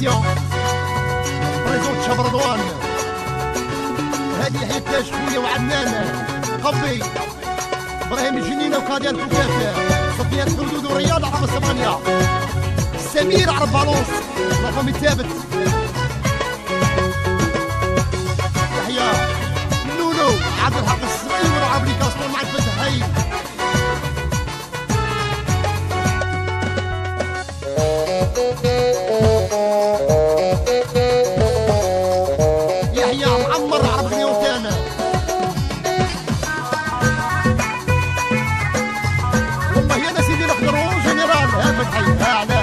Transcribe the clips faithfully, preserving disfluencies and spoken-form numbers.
سبيسيون بريزونت شاب رضوان. هذه حيتاج خويا وعدنان قبي ابراهيم الجنينه وكاديان كوكافه صفيان خلدود ورياض عرب الثمانيه سمير عرب بالونس رقم الثابت يحيى نونو عبد الحق الصغير وعبد الكاسور مع الفتح هاي يحيى معمر عرب غنيوتانا والله يا ناس يدير خضرون جنرال ها فتحي ها علاه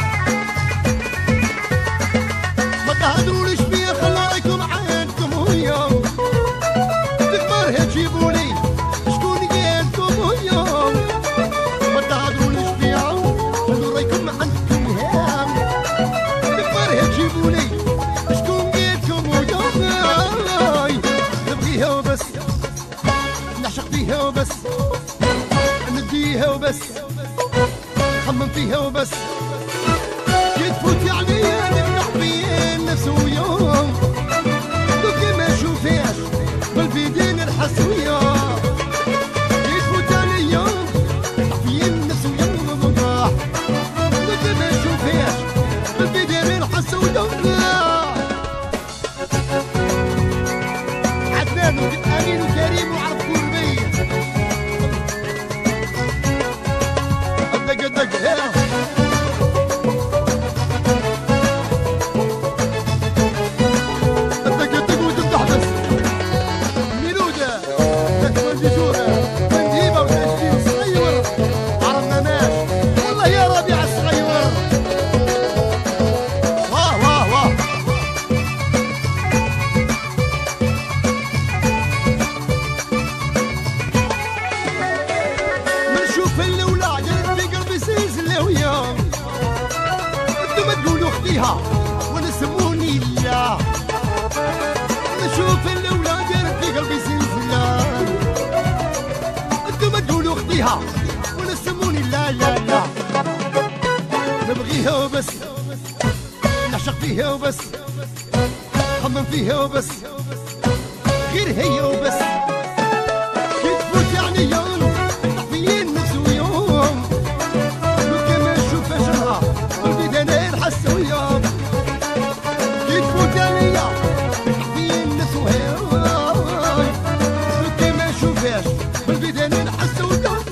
ما تهدروليش بيا خلايكم عينكم ويا تكبر تجيبولي شكون قالكم ويا ما تهدروليش بيا خلايكم عندكم هام تكبر تجيبولي شكون قالكم ويا نبغيها وبس نعشق فيها وبس نديها وبس خمم فيها وبس يتفوت عليا نفتح بيا النفس ويوم دوكي ما نشوفهاش بالفيدين نحس ويا يتفوت عليا نفتح بيا النفس ويوم دوكي ما نشوفهاش بالفيدين نحس ويا عدنان وأمين وكريم وعرف كوربي دق دق ها دق دق وتفتح بس ميلودة تكمل ديجورة تنجيبة وتجديد صغير عرفنا ناس والله يا ربيع الصغير واه واه واه منشوف الأولاد في قلبي سلسلة وياهم انتو ما تقولوا اختيها ونسموني لا نشوف الأولاد في قلبي سلسلة انتو ما تقولوا اختيها ونسموني لا لا لا نبغيها وبس نعشق فيها وبس خمم فيها وبس غير هي وبس كي تفوت يعني يوم تحفيين نفس ويوم دوكا ما نشوفهاش نهار والبيت انا نحس ويوم كي تفوت عليا تحفيين نفس ويوم دوكا ما نشوفهاش والبيت انا نحس ويوم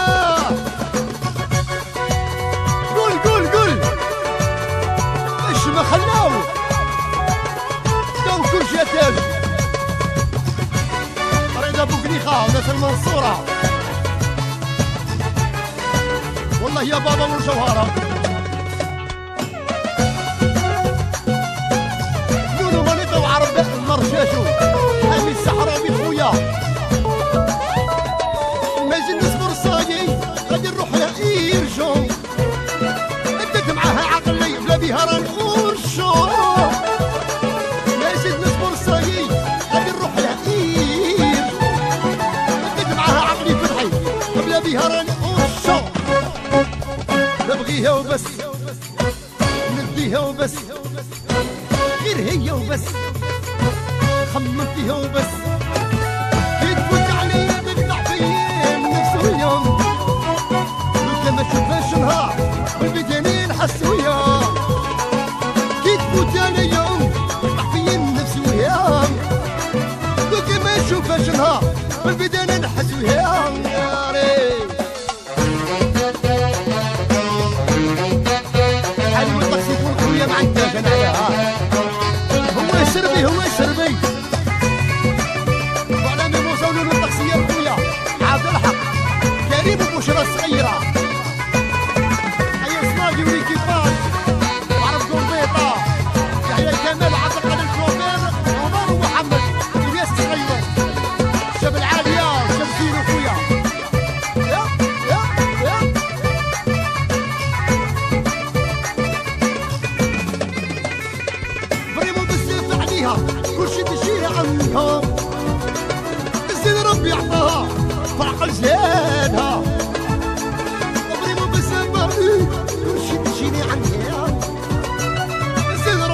قول قول قول ايش ما خلاو داو كل شي تاج رضا بوكريخة وناس المنصورة والله يا بابا والجوهرة نونو مانيطة وعرب المرشاشو حامي السحراوي خويا مازال نصبر صايي غادي نروح لها إيرجو ادت معاها عقلي بلا بيها راه نخرجو مازال نصبر صايي غادي نروح لها إيرجو ادت معاها عقلي فتحي بلا بيها راه نخرجو نبغيها وبس نديها وبس غير هي وبس خمم فيها وبس كي تفوت عليا تقطع فيا نفس ويوم دوكا ما نشوفهاش نهار والبداني نحس ويا كي تفوت عليا تقطع فيا نفس ويوم دوكا ما نشوفهاش نهار والبداني نحس ويا يا ريت علي والطاكسي يكون خويا مع الداج انايا هو سربي هو سربي وعلى ميمو زولون الطاكسية خويا عبد الحق كريم وبشرى الصغيرة أيا سناقي ويكيباج وعرف قربيطة يحيى كمال عبد القادر الكومير عمر ومحمد الياس الصغير شاب العالية شمسين خويا يا يا يا فريمون بزاف عليها كلشي تشيل عنها زين ربي عطاها فرق زادها فريمون بزاف عليها كلشي تشيل عنها زين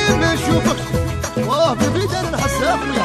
ما نشوفكش واه في بداية نحس اخويا